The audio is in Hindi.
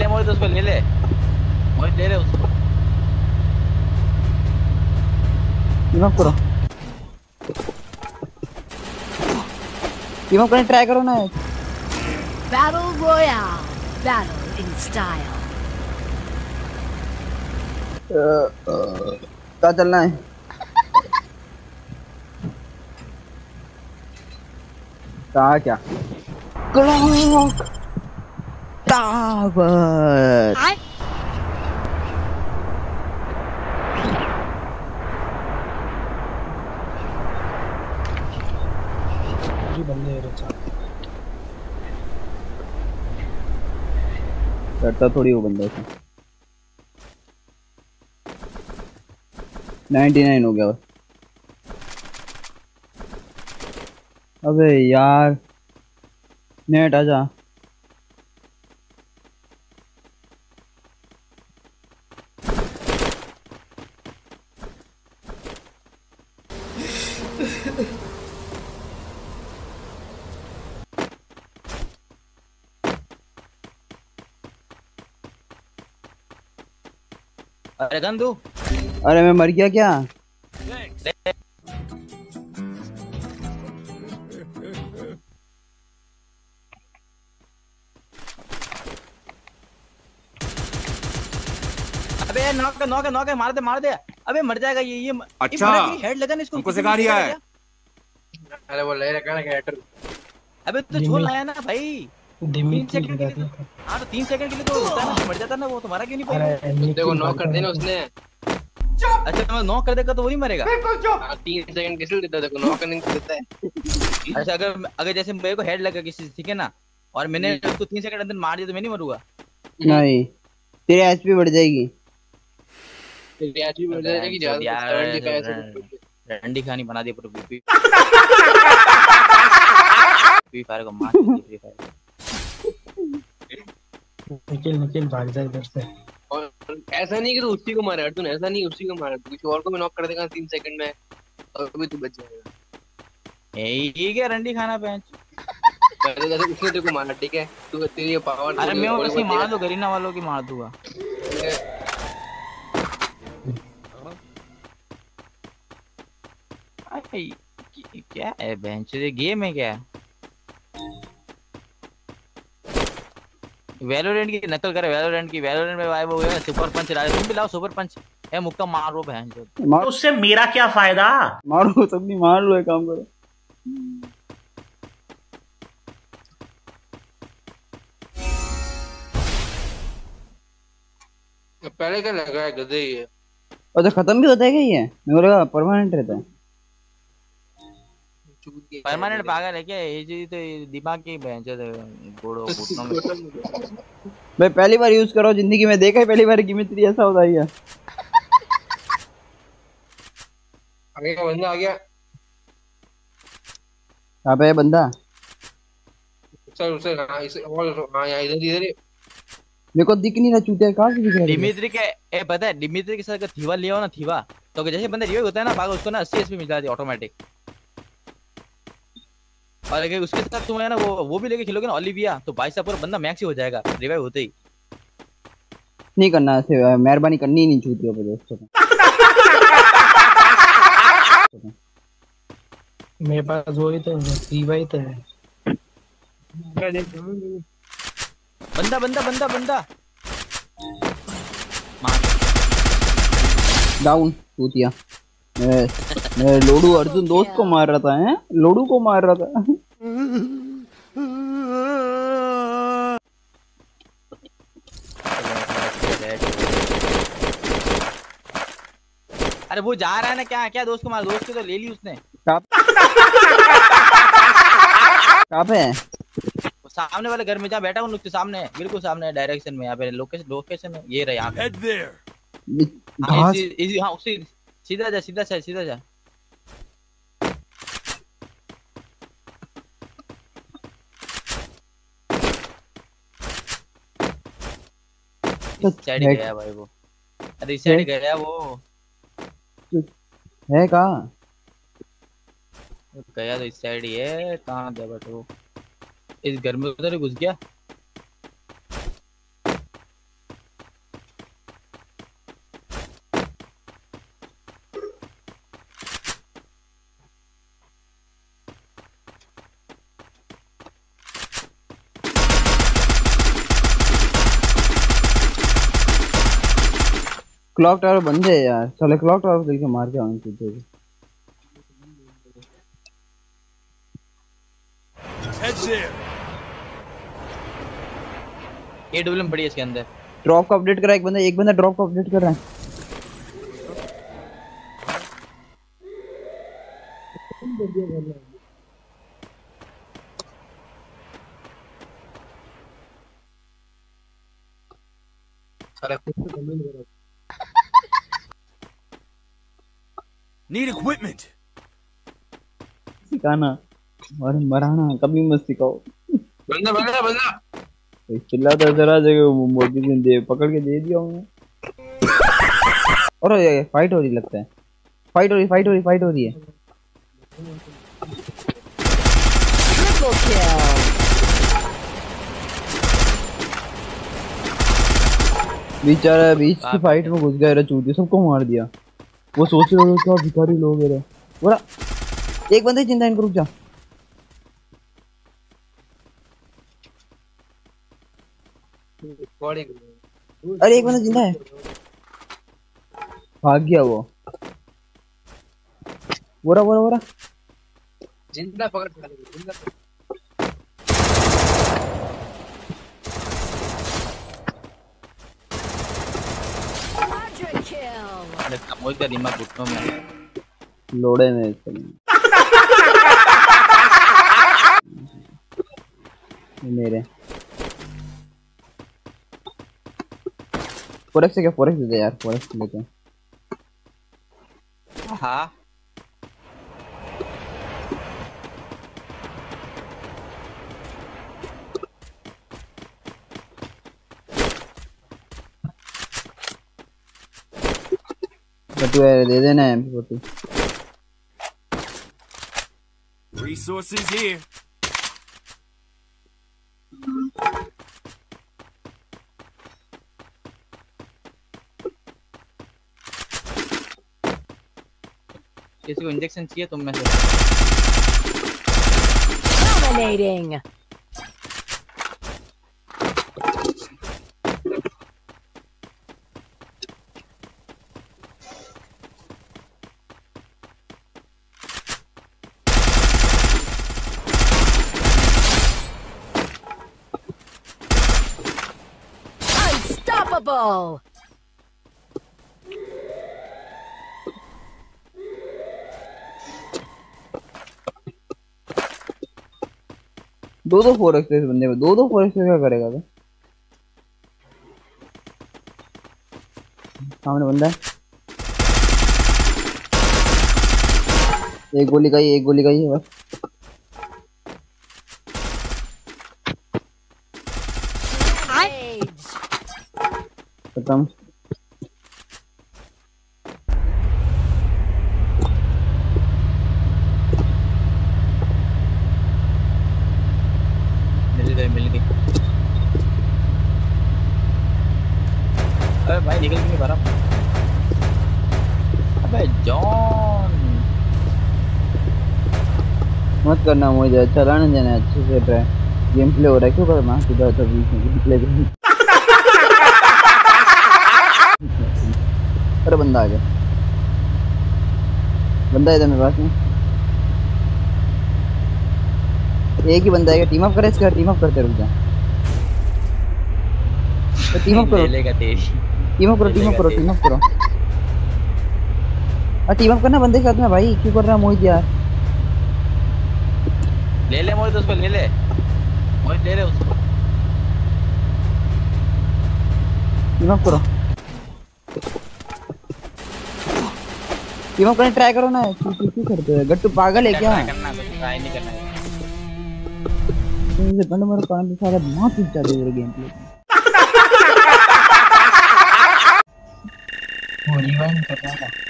मोहित उसको ले ले, मोहित ले ले उसको। करो टीम अप करने ट्राई करो ना। Battle Royale. Battle in style. क्या चलना है? क्या क्लॉक टावर। बंदे करता थोड़ी वो बंदा है। 99 हो गया बस। अबे यार नेट आजा। अरे गन दो। अरे मैं मर गया क्या? अबे नॉक नॉक नॉक मार दे। अबे मर जाएगा ये अच्छा हेड लगा ना इसको, हमको सिखा रिया है। अरे वो ले रखा ना कैरेक्टर। अबे तो छोड़ लाया ना भाई। 3 सेकंड के लिए तो, हाँ तो 3 सेकंड के लिए तो होता है ना, मर जाता ना वो। तुम्हारा क्यों नहीं पड़ा? देखो नॉक कर देना उसने। अच्छा तो नॉक कर देगा तो वो नहीं मरेगा? 3 सेकंड किसे देता? देखो नॉक करने को देता है। अच्छा अगर जैसे मेरे को हेड लगा किसी से, ठीक है ना, और मैंने उसको 3 सेकंड अंदर मार दिया तो मैं नहीं मरूंगा? नहीं तेरी एचपी बढ़ जाएगी। तेरी एचपी बढ़ जाएगी ज्यादा। रंडी खानी बना दी पूरी बीपी। फ्री फायर को मार दी। फ्री फायर निकल भाग जा इधर से। और ऐसा नहीं कि तू उसी को मारा अर्जुन, ऐसा नहीं उसी को मारा, तू किसी और को भी नॉक कर देगा 3 सेकंड में और भी तू बच जाएगा। यही क्या रंडी खाना पहन। पहले जैसे उसने तेरे को मारा, ठीक है, तू तेरी पावर। अरे मैं वो किसी मार दो, गरीना वालों की मार दूंगा। क्या है बेंच, ये गेम है क्या? वैलोरेंट की नकल करे, वैलोरेंट में भाई वो है सुपर पंच ला, तुम भी लाओ सुपर पंच। ए मुक्का मारो बहन चोद। उससे मेरा क्या फायदा? मारो सब नहीं मार लो, एक काम करो। पहले क्या लगा है गधे ही है। अच्छा खत्म भी होता है क्या ये? मेरे को लगा परमानेंट रहता है। परमानेंट पागल है क्या? ये चीज तो दिमाग की बहन चोद गोड़ो घुटनों में। भाई पहली बार यूज करो जिंदगी में, देखा है पहली बार गिमित्री ऐसा होता है क्या? आगे का बंदा आ गया। कहाँ पे है बंदा? चल उसे हाँ इसे और हाँ यहाँ इधर इधर ही। मेरे को दिख नहीं रहा, चूतिया कहाँ से दिख रहा है? डिमित्री के ए पता है, डिमित्री के साथ अगर थीवा लिया हो ना, थीवा तो जैसे बंदा रिवाइव होता है ना भाग, उसको ना 80 एचपी मिल जाती है ऑटोमेटिक। और अगर उसके साथ तुम है ना वो भी लेके खेलोगे ना ओलिविया, तो भाई साहब पूरा बंदा मैक्स ही हो जाएगा रिवाइव होते ही। नहीं करना ऐसे, मेहरबानी करनी ही नहीं चूतियों पे दोस्तों। मेरे पास वो ही तो रिवाइव तो है। बंदा डाउन चूतिया। मैं लोडू अर्जुन दोस्त को मार रहा था, हैं लोडू को मार रहा था। अरे वो जा रहा है ना, क्या दोस्त को मार, दोस्त को तो ले ली उसने। कहाँ पे है? सामने वाले घर में जहाँ बैठा हूँ उसके सामने, बिल्कुल सामने डायरेक्शन में। यहाँ पे लोकेशन है, ये रहा यहाँ पे। हाँ उसी सीधा जा। इस साइड गया भाई वो। अरे इस साइड गया वो। है कहाँ? गया तो इस साइड ही है। कहाँ गया बट वो इस घर में उधर ही घुस गया। क्लॉक टावर बंद है यार, चले क्लॉक टावर देख के मार के आऊंगा तुझे। AWM पड़ी है इसके अंदर। ड्रॉप का अपडेट करा एक बंदा ड्रॉप का अपडेट कर रहा है। Need equipment. सिखाना और मराना कभी मत सिखाओ। बंदा बंदा बंदा चिल्लाता जरा जगह मोदी ने दे पकड़ के दे दिया उन्हें। और ये फाइट हो रही लगता है, फाइट हो रही है। Triple kill. बेचारा बीच की फाइट में घुस गया, चूतिया सबको मार दिया। वो सोच रहे हो क्या भिखारी लोग है। बोला एक बंदे जिंदा, इनको रुक जा। अरे एक बंदा जिंदा है, भाग गया वो। बोरा जिंदा पकड़ जिंदा Quadra kill. मोहित का दिमाग घुटनों में लोड़े में मेरे फोरेक्स से क्या, फोरेक्स दे यार, फोरेक्स लेते हैं। हाँ तू दे देना MP40। Resources here. किसी को इंजेक्शन चाहिए तुम में से? Dominating. Unstoppable. दो फोरेक्स इस बंदे में, दो फोरेक्स क्या करेगा तो? सामने बंदा है, एक गोली गई है बस। खत्म। मिल गई। अरे भाई निकल नहीं पा रहा। अबे जॉन मत करना मुझे, चलाने देना अच्छे से ट्राई। गेम प्ले हो रहा है, क्यों कर मार सीधा था बीच में प्ले। अरे बंदा आ गया, बंदा इधर मेरे पास में। एक ही बंदा है, टीम अप करे इसका, टीम अप करते रुक जा। तो टीम अप करो, लेगा तेरी। टीम अप करो। और टीम अप करना बंदे के साथ में भाई, क्यों कर रहा है मोहित यार? ले मोहित उसको, ले मोहित ले उसको। टीम अप करो, टीम अप करने ट्राई करो ना। क्यों करते हो गट्टू, पागल है क्या? ट्राई नहीं करना है। मुझे बंद मेरे कान में सारा बहुत चिंता दे रहे गेम प्ले। वो रिवाइंड कर रहा था।